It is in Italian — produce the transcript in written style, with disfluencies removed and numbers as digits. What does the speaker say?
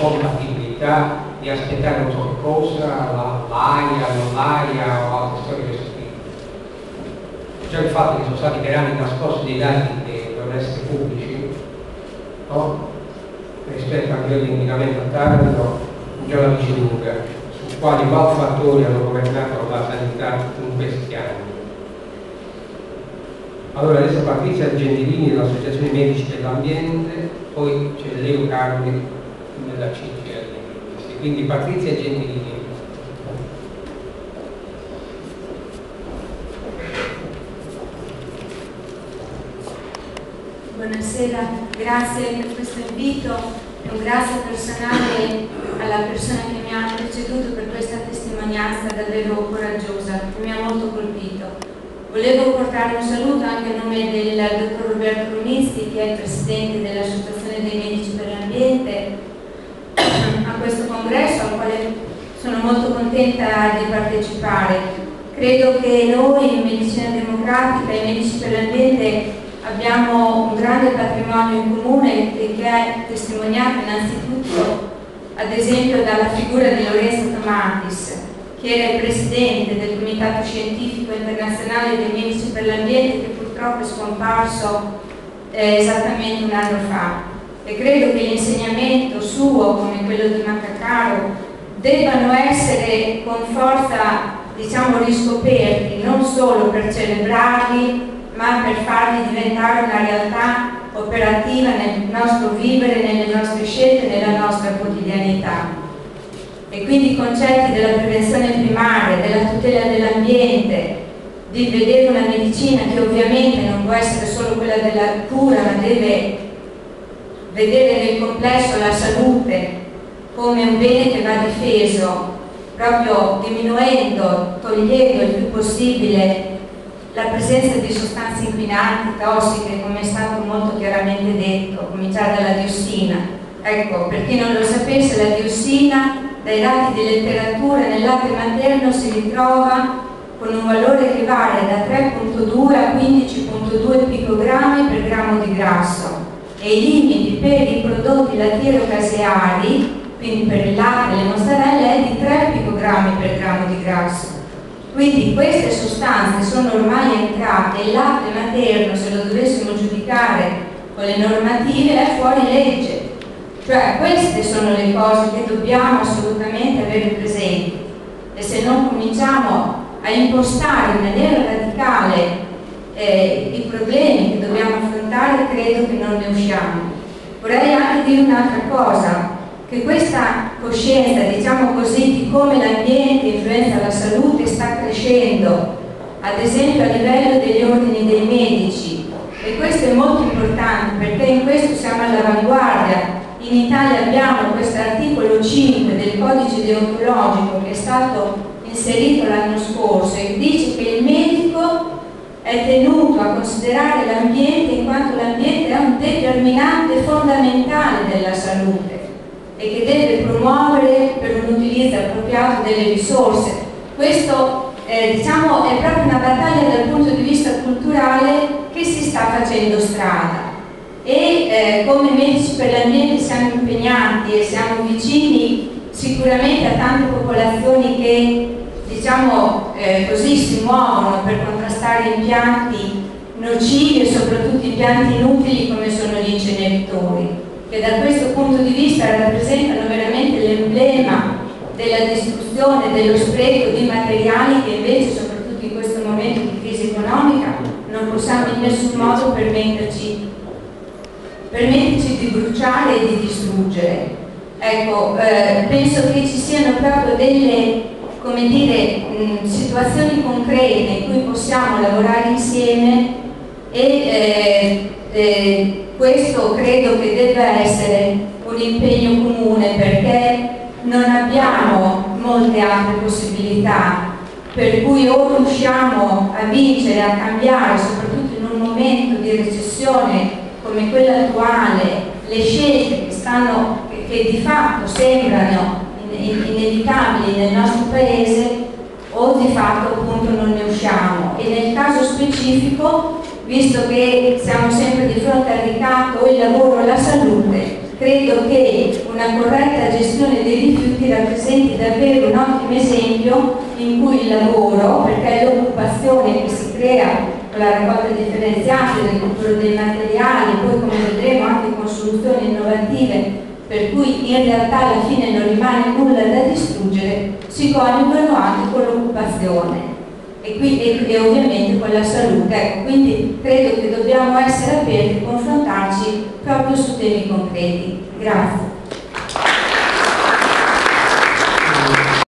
compatibilità, di aspettare non so che cosa, l'AIA, non l'AIA o altre storie di questo tipo. Già il fatto che sono stati per anni trascorsi dei dati che devono essere pubblici, no? Rispetto anche all'inquinamento a Taranto, già la dice lunga, su quali malfattori hanno governato la sanità in questi anni. Allora adesso Patrizia Gentilini dell'Associazione Medici dell'Ambiente, poi c'è Leo Carmi della CGL. Quindi Patrizia Gentilini. Buonasera, grazie per questo invito e un grazie personale alla persona che mi ha preceduto per questa testimonianza davvero coraggiosa, che mi ha molto colpito. Volevo portare un saluto anche a nome del dottor Roberto Runisti, che è il presidente dell'Associazione dei Medici per l'Ambiente, a questo congresso al quale sono molto contenta di partecipare. Credo che noi in Medicina Democratica e Medici per l'Ambiente abbiamo un grande patrimonio in comune che è testimoniato innanzitutto ad esempio dalla figura di Lorenzo Tomatis, che era il presidente del Comitato Scientifico Internazionale dei Medici per l'Ambiente, che purtroppo è scomparso esattamente un anno fa. E credo che l'insegnamento suo, come quello di Maccacaro, debbano essere con forza, diciamo, riscoperti, non solo per celebrarli, ma per farli diventare una realtà operativa nel nostro vivere, nelle nostre scelte, nella nostra quotidianità. E quindi i concetti della prevenzione primaria, della tutela dell'ambiente, di vedere una medicina che ovviamente non può essere solo quella della cura, ma deve vedere nel complesso la salute come un bene che va difeso, proprio diminuendo, togliendo il più possibile la presenza di sostanze inquinanti, tossiche, come è stato molto chiaramente detto, a cominciare dalla diossina. Ecco, per chi non lo sapesse, la diossina, dai dati di letteratura, nel latte materno si ritrova con un valore che varia da 3,2 a 15,2 picogrammi per grammo di grasso, e i limiti per i prodotti lattiero-caseari, quindi per il latte e le mozzarelle, è di 3 picogrammi per grammo di grasso. Quindi queste sostanze sono ormai entrate, il latte materno, se lo dovessimo giudicare con le normative, è fuori legge. Cioè queste sono le cose che dobbiamo assolutamente avere presenti, e se non cominciamo a impostare in maniera radicale i problemi che dobbiamo affrontare, credo che non ne usciamo. Vorrei anche dire un'altra cosa, che questa coscienza, diciamo così, di come l'ambiente influenza la salute sta crescendo, ad esempio a livello degli ordini dei medici, e questo è molto importante perché in questo siamo all'avanguardia. In Italia abbiamo questo articolo 5 del codice deontologico che è stato inserito l'anno scorso e dice che il medico è tenuto a considerare l'ambiente in quanto l'ambiente è un determinante fondamentale della salute e che deve promuovere per un utilizzo appropriato delle risorse. Questo diciamo, è proprio una battaglia dal punto di vista culturale che si sta facendo strada. E come medici per l'ambiente siamo impegnati e siamo vicini sicuramente a tante popolazioni che, diciamo così, si muovono per contrastare impianti nocivi e soprattutto impianti inutili come sono gli inceneritori, che da questo punto di vista rappresentano veramente l'emblema della distruzione, dello spreco di materiali che invece, soprattutto in questo momento di crisi economica, non possiamo in nessun modo permetterci di bruciare e di distruggere. Ecco, penso che ci siano proprio delle, come dire, situazioni concrete in cui possiamo lavorare insieme e questo credo che debba essere un impegno comune, perché non abbiamo molte altre possibilità, per cui o riusciamo a vincere, a cambiare, soprattutto in un momento di recessione come quella attuale, le scelte che di fatto sembrano inevitabili nel nostro paese, o di fatto appunto non ne usciamo. E nel caso specifico, visto che siamo sempre di fronte al ricatto o il lavoro o la salute, credo che una corretta dei rifiuti rappresenti davvero un ottimo esempio in cui il lavoro, perché è l'occupazione che si crea con la raccolta differenziata, il recupero dei materiali, poi come vedremo anche con soluzioni innovative, per cui in realtà alla fine non rimane nulla da distruggere, si coniugano anche con l'occupazione e ovviamente con la salute. Ecco, quindi credo che dobbiamo essere aperti e confrontarci proprio su temi concreti. Grazie.